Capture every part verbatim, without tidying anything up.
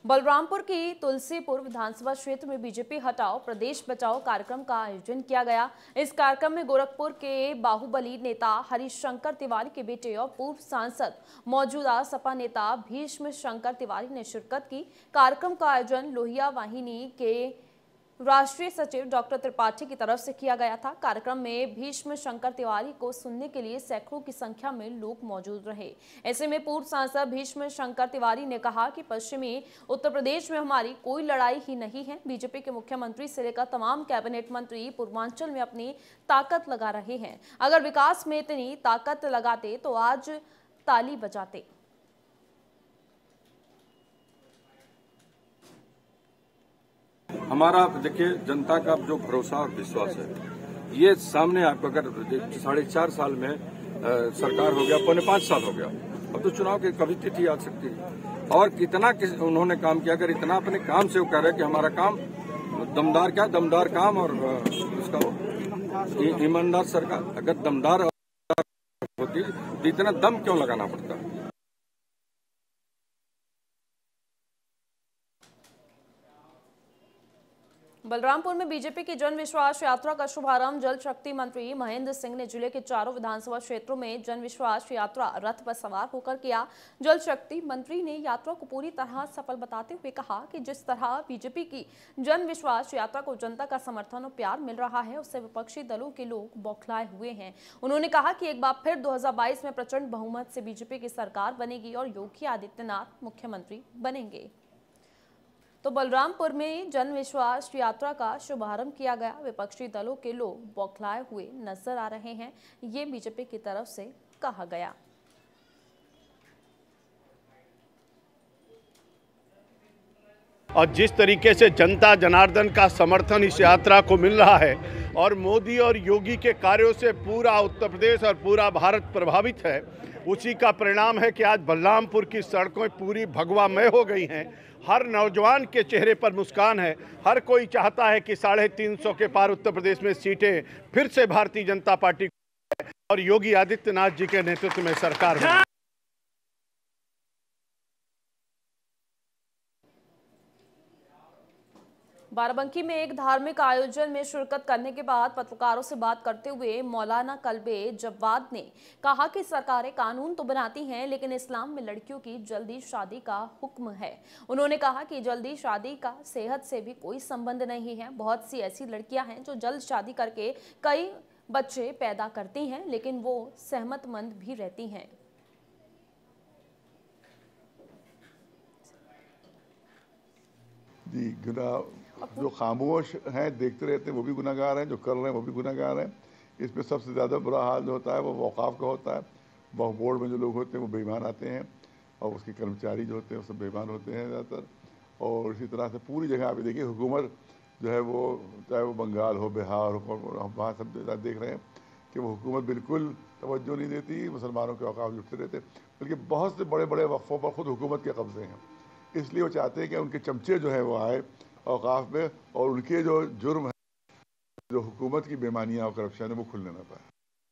बलरामपुर की तुलसीपुर विधानसभा क्षेत्र में बीजेपी हटाओ प्रदेश बचाओ कार्यक्रम का आयोजन किया गया। इस कार्यक्रम में गोरखपुर के बाहुबली नेता हरिशंकर तिवारी के बेटे और पूर्व सांसद मौजूदा सपा नेता भीष्म शंकर तिवारी ने शिरकत की। कार्यक्रम का आयोजन लोहिया वाहिनी के राष्ट्रीय सचिव डॉक्टर त्रिपाठी की तरफ से किया गया था। कार्यक्रम में भीष्म शंकर तिवारी को सुनने के लिए सैकड़ों की संख्या में लोग मौजूद रहे। ऐसे में पूर्व सांसद भीष्म शंकर तिवारी ने कहा कि पश्चिमी उत्तर प्रदेश में हमारी कोई लड़ाई ही नहीं है। बीजेपी के मुख्यमंत्री से लेकर तमाम कैबिनेट मंत्री पूर्वांचल में अपनी ताकत लगा रहे हैं। अगर विकास में इतनी ताकत लगाते तो आज ताली बजाते। हमारा देखिए जनता का जो भरोसा और विश्वास है ये सामने आपको अगर साढ़े चार साल में आ, सरकार हो गया, पौने पांच साल हो गया, अब तो चुनाव की कभी तिथि आ सकती है। और कितना किस उन्होंने काम किया, अगर इतना अपने काम से वो कह रहे हैं कि हमारा काम दमदार क्या दमदार काम और उसका ईमानदार सरकार, अगर दमदार होती तो इतना दम क्यों लगाना पड़ता। बलरामपुर में बीजेपी की जन विश्वास यात्रा का शुभारंभ जल शक्ति मंत्री महेंद्र सिंह ने जिले के चारों विधानसभा क्षेत्रों में जन विश्वास यात्रा रथ पर सवार होकर किया। जल शक्ति मंत्री ने यात्रा को पूरी तरह सफल बताते हुए कहा कि जिस तरह बीजेपी की जन विश्वास यात्रा को जनता का समर्थन और प्यार मिल रहा है उससे विपक्षी दलों के लोग बौखलाए हुए हैं। उन्होंने कहा कि एक बार फिर दो हजार बाईस में प्रचंड बहुमत से बीजेपी की सरकार बनेगी और योगी आदित्यनाथ मुख्यमंत्री बनेंगे। तो बलरामपुर में जन विश्वास यात्रा का शुभारंभ किया गया। विपक्षी दलों के लोग बौखलाए हुए नजर आ रहे हैं, ये बीजेपी की तरफ से कहा गया। और जिस तरीके से जनता जनार्दन का समर्थन इस यात्रा को मिल रहा है और मोदी और योगी के कार्यों से पूरा उत्तर प्रदेश और पूरा भारत प्रभावित है, उसी का परिणाम है कि आज बलरामपुर की सड़कें पूरी भगवामय हो गई हैं। हर नौजवान के चेहरे पर मुस्कान है। हर कोई चाहता है कि साढ़े तीन सौ के पार उत्तर प्रदेश में सीटें फिर से भारतीय जनता पार्टी और योगी आदित्यनाथ जी के नेतृत्व में सरकार हो। बाराबंकी में एक धार्मिक आयोजन में शिरकत करने के बाद पत्रकारों से बात करते हुए मौलाना कल्बे जव्वाद ने कहा कि सरकारें कानून तो बनाती हैं लेकिन इस्लाम में लड़कियों की जल्दी शादी का हुक्म है। उन्होंने कहा कि जल्दी शादी का सेहत से भी कोई संबंध नहीं है। बहुत सी ऐसी लड़कियां हैं जो जल्द शादी करके कई बच्चे पैदा करती हैं लेकिन वो सेहतमंद भी रहती हैं। जो खामोश हैं देखते रहते हैं वो भी गुनाहगार हैं, जो कर रहे हैं वो भी गुनाहगार हैं। इसमें सबसे ज़्यादा बुरा हाल जो होता है वो वक़ाफ़ का होता है। वक्फ बोर्ड में जो लोग होते हैं वो बेईमान आते हैं और उसके कर्मचारी जो होते हैं वो सब बेईमान होते हैं ज़्यादातर। और इसी तरह से पूरी जगह आप देखिए हुकूमत जो है वो चाहे वो बंगाल हो, बिहार हो, हम वहाँ सब देख रहे हैं कि वो हुकूमत बिल्कुल तवज्जो नहीं देती, मुसलमानों के औकाफ लुटते रहते, बल्कि बहुत से बड़े बड़े वक्फ़ों पर ख़ुद हुकूमत के कब्ज़े हैं। इसलिए वो चाहते हैं कि उनके चमचे जो है वो आए औकाफ में और उनके जो जुर्म है, जो हुकूमत की बेईमानियां और करप्शन है वो खुलने ना पाए।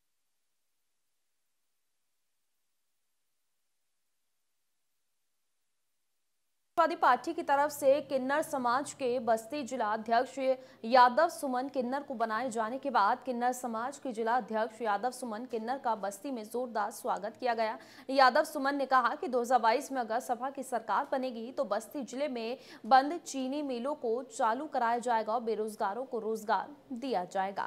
समाजवादी पार्टी की तरफ से किन्नर समाज के बस्ती जिला अध्यक्ष यादव सुमन किन्नर को बनाए जाने के बाद किन्नर समाज के जिला अध्यक्ष यादव सुमन किन्नर का बस्ती में जोरदार स्वागत किया गया। यादव सुमन ने कहा कि दो हजार बाईस में अगर सपा की सरकार बनेगी तो बस्ती जिले में बंद चीनी मिलों को चालू कराया जाएगा और बेरोजगारों को रोजगार दिया जाएगा।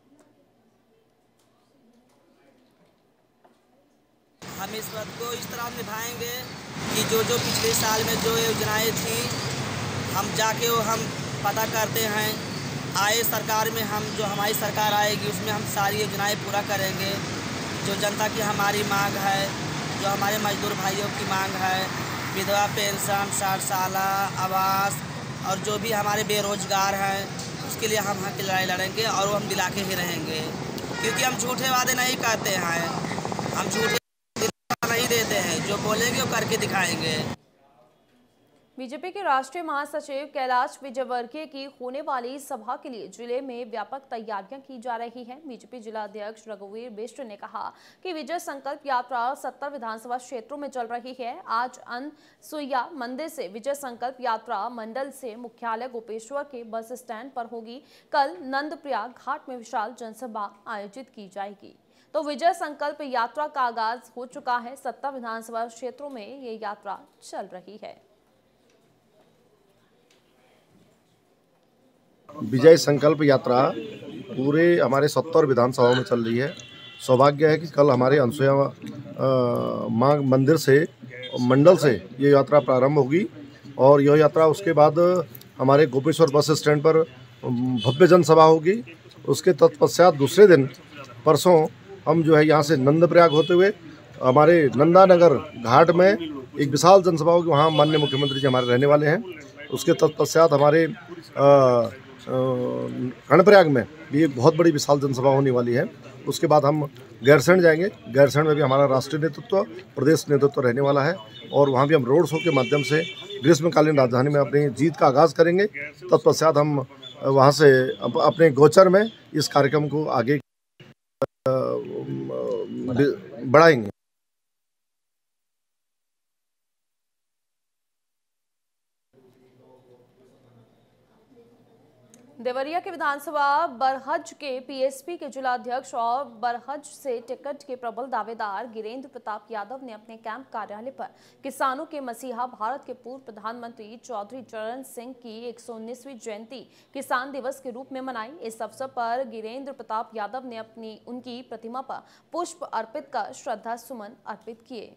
हम इस बात को इस तरह निभाएंगे कि जो जो पिछले साल में जो योजनाएं थी हम जाके वो हम पता करते हैं। आए सरकार में हम जो हमारी सरकार आएगी उसमें हम सारी योजनाएं पूरा करेंगे। जो जनता की हमारी मांग है, जो हमारे मजदूर भाइयों की मांग है, विधवा पेंशन, साठ साल आवास और जो भी हमारे बेरोजगार हैं उसके लिए हम हक की लड़ाई लड़ेंगे और वो हम दिला के ही रहेंगे। क्योंकि हम झूठे वादे नहीं करते हैं, हम झूठे नहीं देते हैं, जो बोलेंगे वो करके दिखाएंगे। बीजेपी के राष्ट्रीय महासचिव कैलाश विजयवर्गीय की होने वाली सभा के लिए जिले में व्यापक तैयारियां की जा रही हैं। बीजेपी जिला अध्यक्ष रघुवीर बिष्ट ने कहा कि विजय संकल्प यात्रा सत्तर विधानसभा क्षेत्रों में चल रही है। आज अनसुईया मंदिर से विजय संकल्प यात्रा मंडल से मुख्यालय गोपेश्वर के बस स्टैंड पर होगी। कल नंदप्रयाग घाट में विशाल जनसभा आयोजित की जाएगी। तो विजय संकल्प यात्रा का आगाज हो चुका है। सत्तर विधानसभा क्षेत्रों में ये यात्रा चल रही है। विजय संकल्प यात्रा पूरे हमारे सत्तर विधानसभाओं में चल रही है। सौभाग्य है कि कल हमारे अनसुईया माँ मंदिर से मंडल से ये यात्रा प्रारंभ होगी और यह यात्रा उसके बाद हमारे गोपेश्वर बस स्टैंड पर भव्य जनसभा होगी। उसके तत्पश्चात दूसरे दिन परसों हम जो है यहाँ से नंदप्रयाग होते हुए हमारे नंदानगर घाट में एक विशाल जनसभा होगी। वहाँ माननीय मुख्यमंत्री जी हमारे रहने वाले हैं। उसके तत्पश्चात हमारे आ, कर्णप्रयाग में भी एक बहुत बड़ी विशाल जनसभा होने वाली है। उसके बाद हम गैरसैंण जाएंगे। गैरसैंण में भी हमारा राष्ट्रीय नेतृत्व, प्रदेश नेतृत्व रहने वाला है और वहाँ भी हम रोड शो के माध्यम से ग्रीष्मकालीन राजधानी में अपनी जीत का आगाज़ करेंगे। तत्पश्चात हम वहाँ से अपने गोचर में इस कार्यक्रम को आगे बढ़ाएंगे। देवरिया के विधानसभा बरहज के पीएसपी के जिला अध्यक्ष और बरहज से टिकट के प्रबल दावेदार गिरेंद्र प्रताप यादव ने अपने कैंप कार्यालय पर किसानों के मसीहा भारत के पूर्व प्रधानमंत्री चौधरी चरण सिंह की एक सौ उन्नीसवीं जयंती किसान दिवस के रूप में मनाई। इस अवसर पर गिरेंद्र प्रताप यादव ने अपनी उनकी प्रतिमा पर पुष्प अर्पित कर श्रद्धा सुमन अर्पित किए।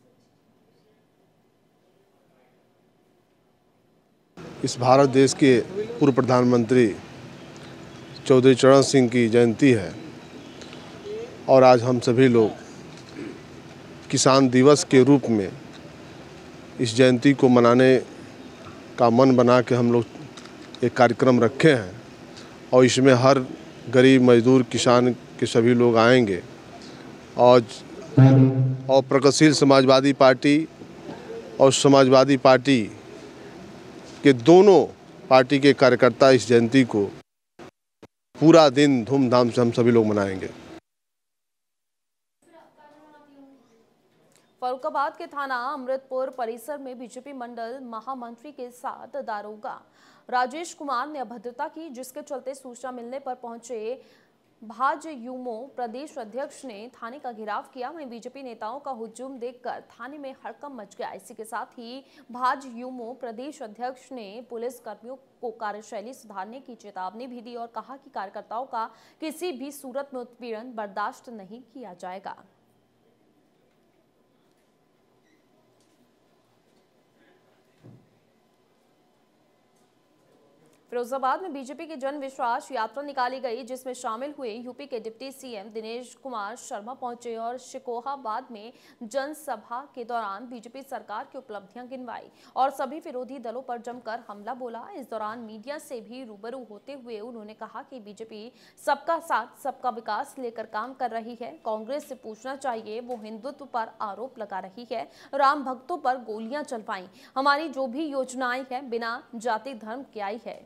इस भारत देश के पूर्व प्रधानमंत्री चौधरी चरण सिंह की जयंती है और आज हम सभी लोग किसान दिवस के रूप में इस जयंती को मनाने का मन बना के हम लोग एक कार्यक्रम रखे हैं और इसमें हर गरीब मजदूर किसान के सभी लोग आएंगे और और प्रगतिशील समाजवादी पार्टी और समाजवादी पार्टी कि दोनों पार्टी के कार्यकर्ता इस जयंती को पूरा दिन धूमधाम से हम सभी लोग मनाएंगे। फर्रुखाबाद के थाना अमृतपुर परिसर में बीजेपी मंडल महामंत्री के साथ दारोगा राजेश कुमार ने अभद्रता की, जिसके चलते सूचना मिलने पर पहुंचे भाजयूमो प्रदेश अध्यक्ष ने थाने का घेराव किया। वहीं बीजेपी नेताओं का हुजूम देखकर थाने में हड़कंप मच गया। इसी के साथ ही भाजयूमो प्रदेश अध्यक्ष ने पुलिस कर्मियों को कार्यशैली सुधारने की चेतावनी भी दी और कहा कि कार्यकर्ताओं का किसी भी सूरत में उत्पीड़न बर्दाश्त नहीं किया जाएगा। फिरोजाबाद में बीजेपी की जन विश्वास यात्रा निकाली गई, जिसमें शामिल हुए यूपी के डिप्टी सीएम दिनेश कुमार शर्मा पहुंचे और शिकोहाबाद में जनसभा के दौरान बीजेपी सरकार की उपलब्धियां गिनवाई और सभी विरोधी दलों पर जमकर हमला बोला। इस दौरान मीडिया से भी रूबरू होते हुए उन्होंने कहा कि बीजेपी सबका साथ सबका विकास लेकर काम कर रही है। कांग्रेस से पूछना चाहिए, वो हिंदुत्व पर आरोप लगा रही है, राम भक्तों पर गोलियां चलवाई। हमारी जो भी योजनाएं हैं बिना जाति धर्म की आई है।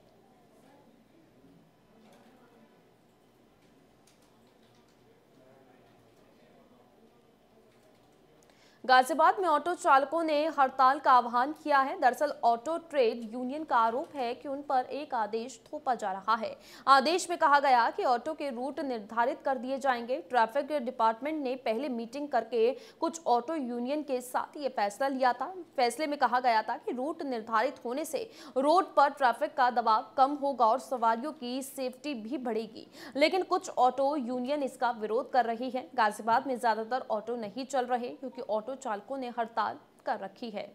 गाजियाबाद में ऑटो चालकों ने हड़ताल का आह्वान किया है। दरअसल ऑटो ट्रेड यूनियन का आरोप है कि उन पर एक आदेश थोपा जा रहा है। आदेश में कहा गया कि ऑटो के रूट निर्धारित कर दिए जाएंगे। ट्रैफिक डिपार्टमेंट ने पहले मीटिंग करके कुछ ऑटो यूनियन के साथ ये फैसला लिया था। फैसले में कहा गया था कि रूट निर्धारित होने से रोड पर ट्रैफिक का दबाव कम होगा और सवारियों की सेफ्टी भी बढ़ेगी, लेकिन कुछ ऑटो यूनियन इसका विरोध कर रही है। गाजियाबाद में ज्यादातर ऑटो नहीं चल रहे क्योंकि ऑटो चालकों ने हड़ताल कर रखी है।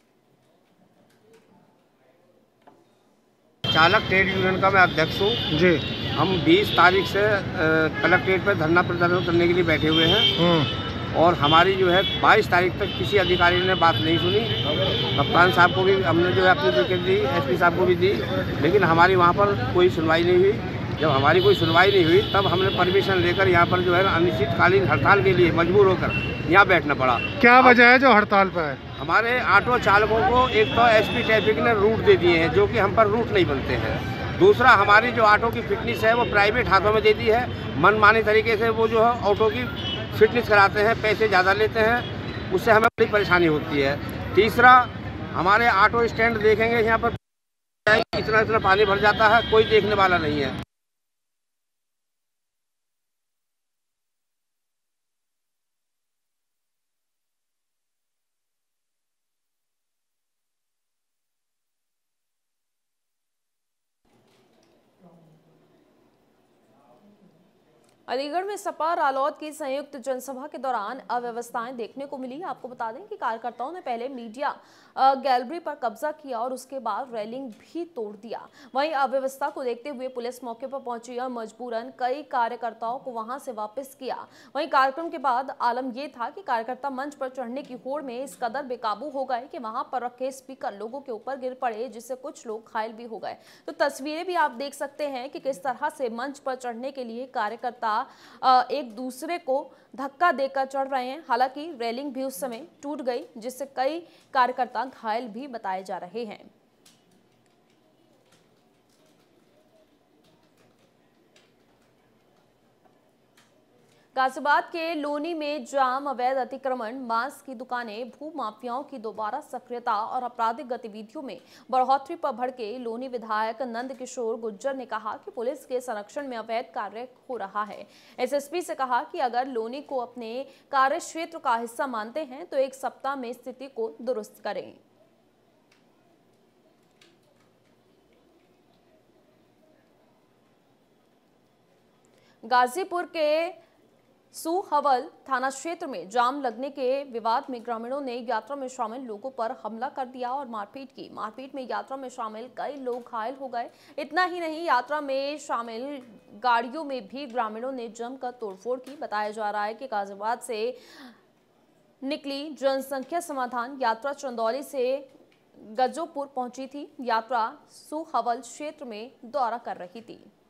चालक ट्रेड यूनियन का मैं अध्यक्ष हूँ जी। हम बीस तारीख से कलेक्ट्रेट पर धरना प्रदर्शन करने के लिए बैठे हुए हैं और हमारी जो है बाईस तारीख तक किसी अधिकारी ने बात नहीं सुनी। कप्तान साहब को भी हमने जो है अपनी विकेट दी, एसपी साहब को भी दी, लेकिन हमारी वहाँ पर कोई सुनवाई नहीं हुई। जब हमारी कोई सुनवाई नहीं हुई तब हमने परमिशन लेकर यहाँ पर जो है अनिश्चितकालीन हड़ताल के लिए मजबूर होकर यहाँ बैठना पड़ा। क्या वजह है जो हड़ताल पर है? हमारे ऑटो चालकों को एक तो एसपी ट्रैफिक ने रूट दे दिए हैं, जो कि हम पर रूट नहीं बनते हैं। दूसरा, हमारी जो ऑटो की फिटनेस है वो प्राइवेट हाथों में दे दी है। मनमानी तरीके से वो जो है ऑटो की फिटनेस कराते हैं, पैसे ज़्यादा लेते हैं, उससे हमें बड़ी परेशानी होती है। तीसरा, हमारे ऑटो स्टैंड देखेंगे यहाँ पर इतना इतना पानी भर जाता है, कोई देखने वाला नहीं है। अलीगढ़ में सपा रालौद की संयुक्त जनसभा के दौरान अव्यवस्थाएं देखने को मिली। आपको बता दें कि कार्यकर्ताओं ने पहले मीडिया गैलरी पर कब्जा किया और उसके बाद रेलिंग भी तोड़ दिया। वहीं अव्यवस्था को देखते हुए पुलिस मौके पर पहुंची और मजबूरन कई कार्यकर्ताओं को वहां से वापस किया। वहीं कार्यक्रम के बाद आलम यह था कि कार्यकर्ता मंच पर चढ़ने की होड़ में इस कदर बेकाबू हो गए कि वहां पर रखे स्पीकर लोगों के ऊपर गिर पड़े, जिससे कुछ लोग घायल भी हो गए। तो तस्वीरें भी आप देख सकते हैं कि किस तरह से मंच पर चढ़ने के लिए कार्यकर्ता एक दूसरे को धक्का देकर चढ़ रहे हैं। हालांकि रेलिंग भी उस समय टूट गई, जिससे कई कार्यकर्ता घायल भी बताए जा रहे हैं। गाजियाबाद के लोनी में जाम, अवैध अतिक्रमण, मांस की दुकानें, भू माफियाओं की दोबारा सक्रियता और आपराधिक गतिविधियों में बढ़ोतरी पर भड़के लोनी विधायक नंद किशोर गुर्जर ने कहा कि पुलिस के संरक्षण में अवैध कार्य हो रहा है। एसएसपी से कहा कि अगर लोनी को अपने कार्य क्षेत्र का हिस्सा मानते हैं तो एक सप्ताह में स्थिति को दुरुस्त करें। गाजीपुर के सुहवल थाना क्षेत्र में जाम लगने के विवाद में ग्रामीणों ने यात्रा में शामिल लोगों पर हमला कर दिया और मारपीट की। मारपीट में यात्रा में शामिल कई लोग घायल हो गए। इतना ही नहीं, यात्रा में शामिल गाड़ियों में भी ग्रामीणों ने जमकर तोड़फोड़ की। बताया जा रहा है कि गाजियाबाद से निकली जनसंख्या समाधान यात्रा चंदौली से गजोपुर पहुंची थी। यात्रा सुहवल क्षेत्र में दौरा कर रही थी।